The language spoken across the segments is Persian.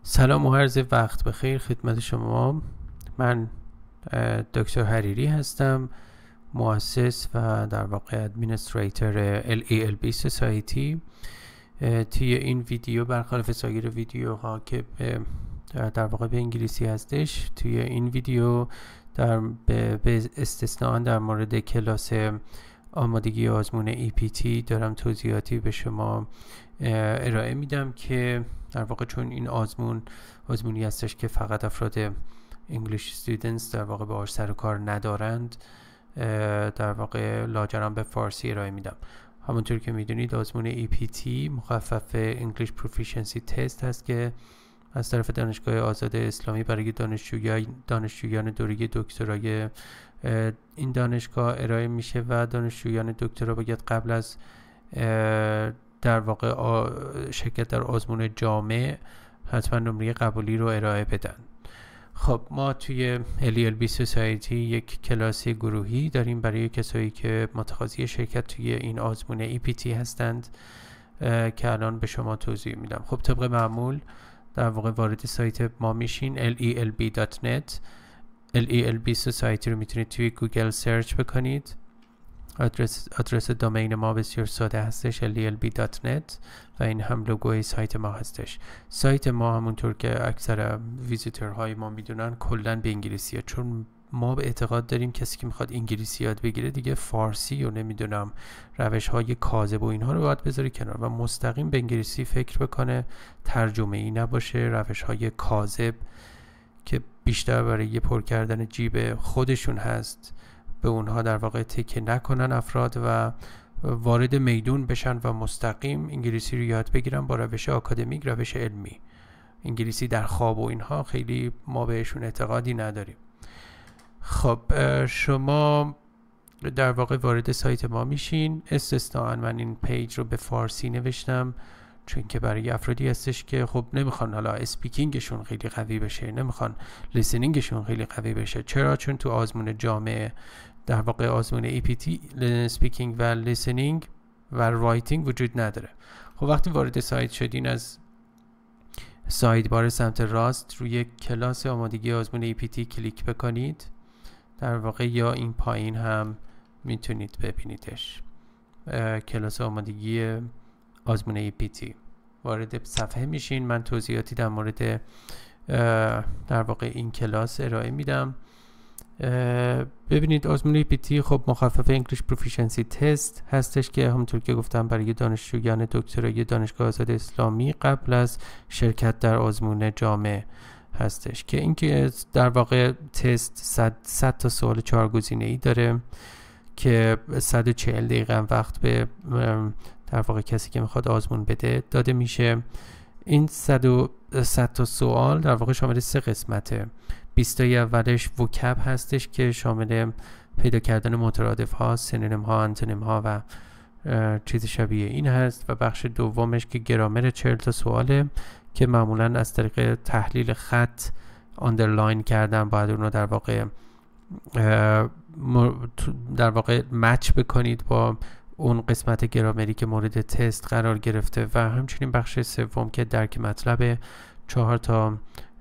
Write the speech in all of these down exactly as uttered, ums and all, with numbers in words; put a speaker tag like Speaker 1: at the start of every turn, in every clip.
Speaker 1: سلام و عرض وقت بخیر خدمت شما. من دکتر حریری هستم، مؤسس و در واقع ادمینستریتور ال ای ال بی Society. توی این ویدیو برخلاف سایر ویدیوها که در واقع به انگلیسی هستش، توی این ویدیو در به استثناء در مورد کلاس آمادگی آزمون ای پی تی دارم توضیحاتی به شما ارائه میدم که در واقع چون این آزمون آزمونی هستش که فقط افراد English students در واقع باهاش سر و کار ندارند، در واقع لاجرم به فارسی ارائه میدم. همونطور که میدونید آزمون ای پی تی مخفف English Proficiency Test هست که از طرف دانشگاه آزاد اسلامی برای دانشجویان دانشجویان دوره دکترای این دانشگاه ارائه میشه و دانشجویان دکترا باید قبل از در واقع شرکت در آزمون جامع حتما نمره قبولی رو ارائه بدن. خب ما توی ال ای ال بی Society یک کلاس گروهی داریم برای کسایی که متقاضی شرکت توی این آزمون ای پی تی هستند که الان به شما توضیح میدم. خب طبق معمول در واقع وارد سایت ما میشین ال ای ال بی دات نت. ال ای ال بی Society رو میتونید توی گوگل سرچ بکنید. آدرس آدرس دامین ما بسیار ساده هستش ال ای ال بی دات نت و این هم لوگوی سایت ما هستش. سایت ما همونطور که اکثر ویزیتورهای ما میدونن کلا به انگلیسیه، چون ما به اعتقاد داریم کسی که میخواد انگلیسی یاد بگیره دیگه فارسی و نمیدونم روش های کاذب و اینها رو باید بذاره کنار و مستقیم به انگلیسی فکر بکنه، ترجمه ای نباشه، روش های کاذب که بیشتر برای پر کردن جیب خودشون هست به اونها در واقع تکیه نکنن افراد و وارد میدون بشن و مستقیم انگلیسی رو یاد بگیرن با روش آکادمیک، روش علمی. انگلیسی در خواب و اینها خیلی ما بهشون اعتقادی نداریم. خب شما در واقع وارد سایت ما میشین. استثناءً من این پیج رو به فارسی نوشتم چون که برای افرادی هستش که خب نمیخوان حالا اسپیکینگشون خیلی قوی بشه، نمیخوان لیسنینگشون خیلی قوی بشه. چرا؟ چون تو آزمون جامعه در واقع آزمون ای پی تی اسپیکینگ و لیسنینگ و رایتینگ وجود نداره. خب وقتی وارد سایت شدین از ساید بار سمت راست روی کلاس آمادگی آزمون ای پی تی کلیک بکنید. در واقع یا این پایین هم میتونید ببینیدش، کلاس آمادگی آزمون ای پی تی. وارد صفحه میشین. من توضیحاتی در مورد در واقع این کلاس ارائه میدم. ببینید آزمون ای پی تی خب مخفف English Proficiency Test هستش که همونطور که گفتم برای دانشجویان دکترای دانشگاه آزاد اسلامی قبل از شرکت در آزمون جامع هستش که اینکه در واقع تست صد تا سوال چهار گزینه‌ای داره که صد و چهل دقیقه وقت به در واقع کسی که میخواد آزمون بده داده میشه. این صد تا سوال در واقع شامل سه قسمته. بیست تای اولش وکب هستش که شامل پیدا کردن مترادف ها، سینونیم ها، انتونیم ها و چیز شبیه این هست و بخش دومش که گرامر چهل تا سواله که معمولا از طریق تحلیل خط آندرلاین کردن باید اون رو در واقع در واقع مچ بکنید با اون قسمت گرامری که مورد تست قرار گرفته و همچنین بخش سوم که درک مطلب چهار تا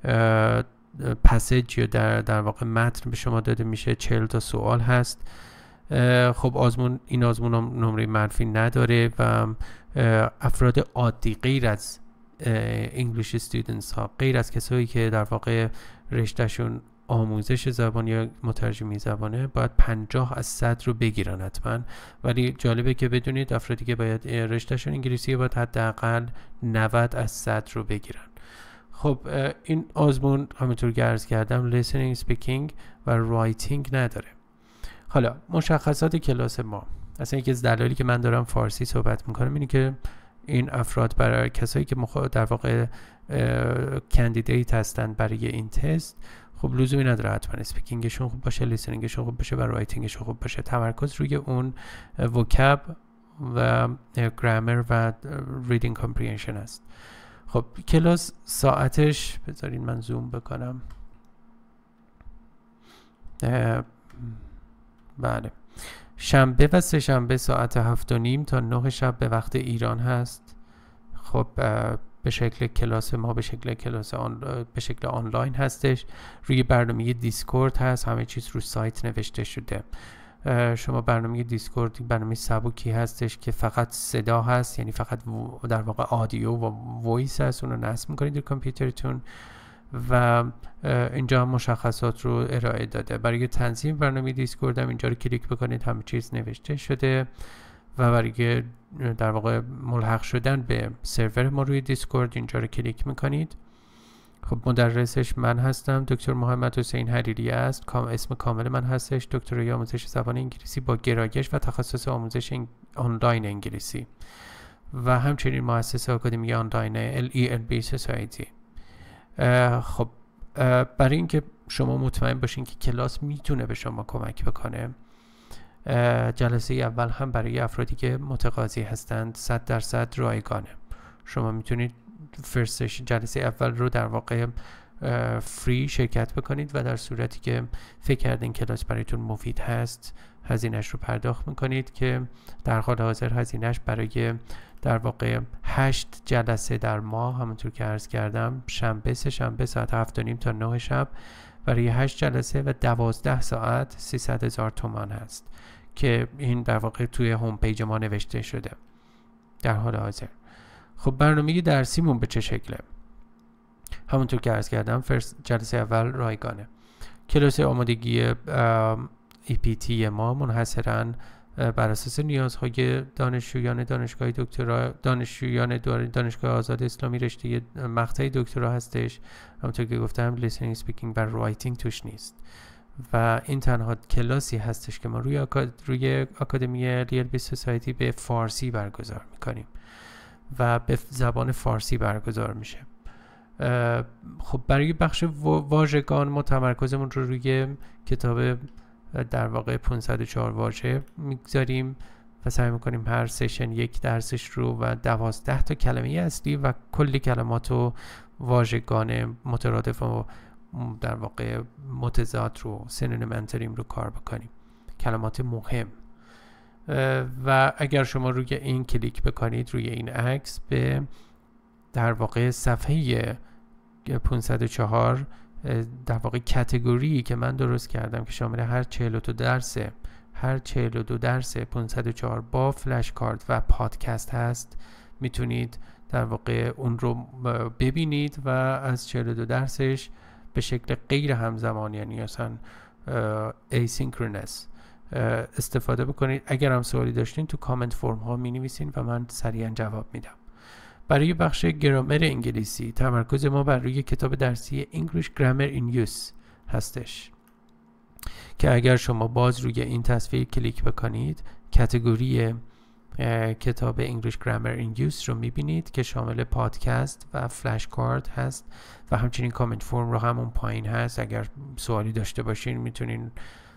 Speaker 1: پسیج یا در در واقع متن به شما داده میشه. چهل تا سوال هست. خب آزمون این آزمون نمره منفی نداره و افراد عادی غیر از English students ها، غیر از کسایی که در واقع رشتهشون آموزش زبان یا مترجمی زبانه باید پنجاه از صد رو بگیرن حتما. ولی جالبه که بدونید افرادی که باید رشتهشون انگلیسیه باید حداقل نود از صد رو بگیرن. خب این آزمون همونطور که عرض کردم listening, speaking و writing نداره. حالا مشخصات کلاس ما، اصلا یکی از دلایلی که من دارم فارسی صحبت میکنم اینه که این افراد برای کسایی که مخ... در واقع کاندیدیت هستن برای این تست خب لزومی نداره حتما اسپیکینگشون خوب باشه، لیسنینگشون خوب باشه و رایتینگشون خوب باشه. تمرکز روی اون وکب و گرامر و ریدینگ کامپریهنشن است. خب کلاس ساعتش بذارین من زوم بکنم. بله، شنبه و سه شنبه ساعت هفت و نیم تا نه شب به وقت ایران هست. خب به شکل کلاس ما به شکل کلاس آن به شکل آنلاین هستش. روی برنامه دیسکورد هست، همه چیز رو سایت نوشته شده. شما برنامه دیسکورد برنامه سبکی هستش که فقط صدا هست، یعنی فقط در واقع آدیو و وایس هست، اون رو نصب میکنید در کامپیوترتون و اینجا مشخصات رو ارائه داده. برای تنظیم برنامه دیسکورد هم اینجا رو کلیک بکنید، همه چیز نوشته شده و برای در واقع ملحق شدن به سرور ما روی دیسکورد اینجا رو کلیک میکنید. خب مدرسش من هستم، دکتر محمد حسین حریری است. کام اسم کامل من هستش دکترای آموزش زبان انگلیسی با گرایش و تخصص آموزش آنلاین انگلیسی و همچنین مؤسسه آکادمی آنلاین ال ای ال بی Society. خب برای اینکه شما مطمئن باشین که کلاس میتونه به شما کمک بکنه، جلسه اول هم برای افرادی که متقاضی هستند صد درصد رایگانه. شما میتونید فرست جلسه اول رو در واقع فری شرکت بکنید و در صورتی که فکر کردین کلاس برایتون مفید هست هزینه‌اش رو پرداخت میکنید که در حال حاضر هزینه‌اش برای در واقع هشت جلسه در ماه، همونطور که عرض کردم، شنبه سه شنبه ساعت هفت و نیم تا نه شب برای هشت جلسه و دوازده ساعت سیصد هزار تومان هست که این در واقع توی هوم پیج ما نوشته شده در حال حاضر. خب برنامه درسیمون به چه شکله؟ همونطور که عرض کردم فرست جلسه اول رایگانه. کلاس آمادگی ای پی تی ما منحصراً بر اساس نیازهای دانشجویان دانشگاه دکترا دانشجویان دانشگاه آزاد اسلامی رشته مقطع دکترا هستش. همونطور که گفتم listening speaking و رایتینگ توش نیست و این تنها کلاسی هستش که ما روی آکاد... روی آکادمی ال ای ال بی Society به فارسی برگزار میکنیم و به زبان فارسی برگزار میشه. خب برای بخش واژگان ما تمرکزمون رو روی کتاب در واقع پانصد و چهار واژه میگذاریم و سعی میکنیم هر سشن یک درسش رو و دوازده تا کلمه اصلی و کلی کلمات و واژگان مترادف و در واقع متضاد رو سینونیم انتریم رو کار بکنیم، کلمات مهم. و اگر شما روی این کلیک بکنید روی این عکس به در واقع صفحه پانصد و چهار در واقع کاتگوری که من درست کردم که شامل هر چهل و دو درس هر چهل و دو درس پانصد و چهار با فلش کارت و پادکست هست، میتونید در واقع اون رو ببینید و از چهل و دو درسش به شکل غیر همزمان، یعنی اصلا asynchronous استفاده بکنید. اگر هم سوالی داشتین تو کامنت فرم ها می نویسین و من سریعا جواب میدم. برای بخش گرامر انگلیسی تمرکز ما بر روی کتاب درسی English Grammar in Use هستش که اگر شما باز روی این تصویر کلیک بکنید کاتگوری کتاب English Grammar in Use رو میبینید که شامل پادکست و فلش کارت هست و همچنین کامنت فرم رو همون پایین هست. اگر سوالی داشته باشین میتونین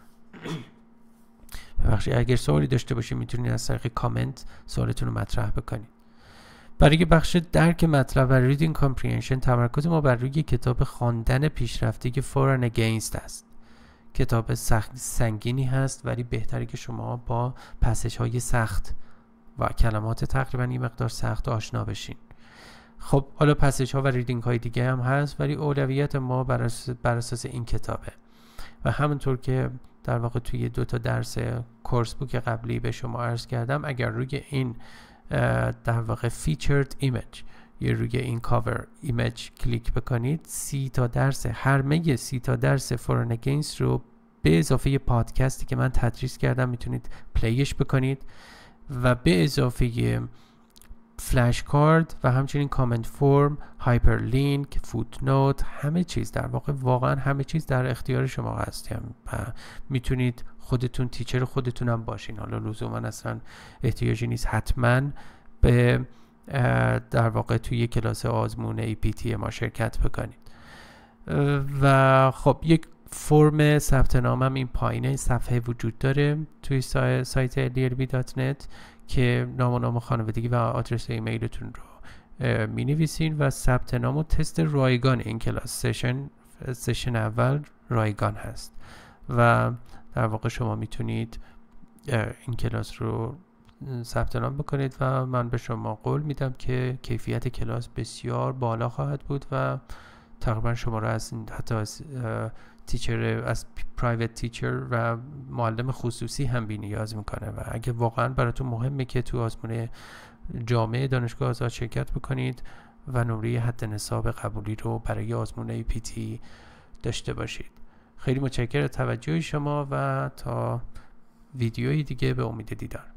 Speaker 1: ببخشید اگر سوالی داشته باشین میتونین از طریق کامنت سوالتون رو مطرح بکنید. برای بخش درک مطلب و reading comprehension تمرکز ما بر روی کتاب خواندن پیشرفته For and Against است. کتاب سخت سنگینی هست ولی بهتره که شما با پسش های سخت و کلمات تقریبا این مقدار سخت آشنا بشین. خب حالا پسش ها و ریدینگ های دیگه هم هست ولی اولویت ما بر اساس, بر اساس این کتابه و همونطور که در واقع توی دو تا درس کورس بوک قبلی به شما عرض کردم، اگر روی این در واقع featured image یا روی این کاور ایمیج کلیک بکنید سی تا درس هر مگه سی تا درس For and Against رو به اضافه پادکستی که من تدریس کردم میتونید پلیش بکنید و به اضافه فلش کارت و همچنین کامنت فرم، هایپر لینک، فوت نوت، همه چیز در واقع واقعا همه چیز در اختیار شما هست و میتونید خودتون تیچر خودتون هم باشین. حالا لزوما اصلا احتیاجی نیست حتما به در واقع توی کلاس آزمون ای پی تی ما شرکت بکنید. و خب یک فرم ثبت نام هم این پایینه صفحه وجود داره توی سایت ال ای ال بی دات نت که نام و نام خانوادگی و آدرس ایمیلتون رو می نویسین و ثبت نام و تست رایگان این کلاس سشن سشن اول رایگان هست و در واقع شما میتونید این کلاس رو ثبت نام بکنید و من به شما قول میدم که کیفیت کلاس بسیار بالا خواهد بود و تقریبا شما را از حتی از تیچر از پرایوت تیچر و معلم خصوصی هم بی نیاز میکنه و اگه واقعا براتون مهمه که تو آزمون جامعه دانشگاه آزاد شرکت بکنید و نمره حد نصاب قبولی رو برای آزمون ای پی تی داشته باشید. خیلی متشکرم از توجه شما و تا ویدیوی دیگه به امید دیدار.